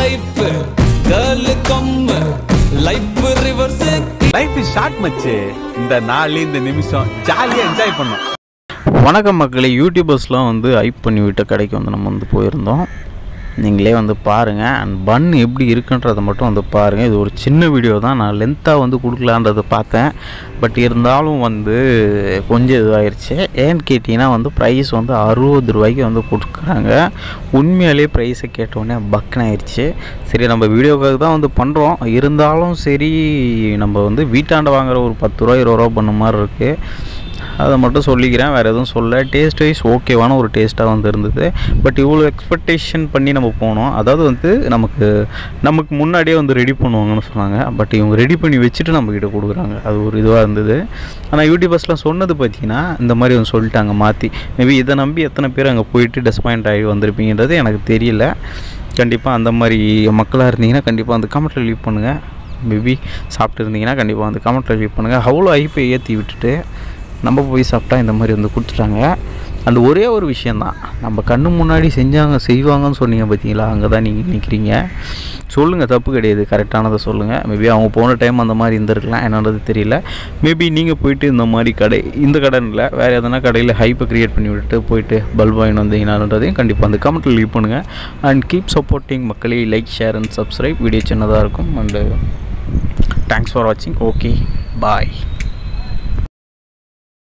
Life girl come life reverse life short much இந்த நாள் இந்த நிமிஷம் ஜாலியா என்ஜாய் பண்ணோம். வணக்கம் மக்களே, யூடியூபர்ஸ்லாம் வந்து ஹைப் பண்ணி விட்ட கடைக்கு வந்து நம்ம வந்து போயிருந்தோம். நீங்களே வந்து பாருங்கள். அண்ட் பன் எப்படி இருக்குன்றதை மட்டும் வந்து பாருங்கள். இது ஒரு சின்ன வீடியோ தான், நான் லென்த்தாக வந்து கொடுக்கலான்றதை பார்த்தேன். பட் இருந்தாலும் வந்து கொஞ்சம் இதுவாகிடுச்சு. ஏன்னு கேட்டிங்கன்னா வந்து ப்ரைஸ் வந்து 60 ரூபாய்க்கு வந்து கொடுக்குறாங்க. உண்மையாலே ப்ரைஸை கேட்டோடனே பக்குன்னு ஆயிடுச்சு. சரி, நம்ம வீடியோக்காக தான் வந்து பண்ணுறோம். இருந்தாலும் சரி, நம்ம வந்து வீட்டாண்ட வாங்குகிற ஒரு 10 ரூபா 20 ரூபா பண்ண மாதிரி இருக்குது. அதை மட்டும் சொல்லிக்கிறேன், வேறு எதுவும் சொல்ல. டேஸ்ட் வைஸ் ஓகேவான ஒரு டேஸ்ட்டாக வந்து இருந்தது. பட் இவ்வளோ எக்ஸ்பெக்டேஷன் பண்ணி நம்ம போனோம். அதாவது வந்து நமக்கு முன்னாடியே வந்து ரெடி பண்ணுவாங்கன்னு சொன்னாங்க. பட் இவங்க ரெடி பண்ணி வச்சுட்டு நம்மக்கிட்ட கொடுக்குறாங்க. அது ஒரு இதுவாக இருந்தது. ஆனால் யூடியூபர்ஸ்லாம் சொன்னது பார்த்தீங்கன்னா இந்த மாதிரி வந்து சொல்லிட்டாங்க மாற்றி. மேபி இதை நம்பி எத்தனை பேர் அங்கே போயிட்டு டிசப்பாயிண்ட் ஆகி வந்திருப்பீங்கன்றது எனக்கு தெரியல. கண்டிப்பாக அந்த மாதிரி மக்களாக இருந்தீங்கன்னா கண்டிப்பாக வந்து கமெண்ட்டில் லீவ் பண்ணுங்கள். மேபி சாப்பிட்டு இருந்தீங்கன்னா கண்டிப்பாக வந்து கமெண்ட்டில் லீவ் பண்ணுங்கள். அவ்வளோ ஐப்பை ஏற்றி விட்டுட்டு நம்ம போய் சாப்பிட்டா இந்த மாதிரி வந்து கொடுத்துட்டாங்க. அந்த ஒரே ஒரு விஷயந்தான், நம்ம கண்ணு முன்னாடி செய்வாங்கன்னு சொன்னீங்க பார்த்தீங்களா, அங்கே தான் நீங்கள் நிற்கிறீங்க. சொல்லுங்கள், தப்பு கிடையாது, கரெக்டானதை சொல்லுங்கள். மேபி அவங்க போன டைம் அந்த மாதிரி இருந்திருக்கலாம், என்னன்றது தெரியல. மேபி நீங்கள் போயிட்டு இந்த மாதிரி இந்த கடைன்னு இல்லை, வேறு எதனா கடையில் ஹைப்பை க்ரியேட் பண்ணி விட்டுட்டு போயிட்டு பல்ப் வாங்கிட்டு வந்தீங்கன்னான்றதையும் கண்டிப்பாக அந்த கமெண்ட்டில் லீவ் பண்ணுங்கள். அண்ட் கீப் சப்போர்ட்டிங் மக்களே. Like, share and subscribe. Video சின்னதாக இருக்கும். அண்டு தேங்க்ஸ் ஃபார் வாட்சிங். ஓகே, பாய்.